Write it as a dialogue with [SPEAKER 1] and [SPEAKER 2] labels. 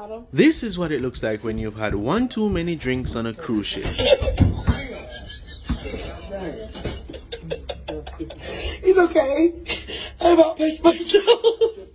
[SPEAKER 1] bottom.
[SPEAKER 2] This is what it looks like when you've had one too many drinks on a cruise ship.
[SPEAKER 1] He's okay. I about pissed myself.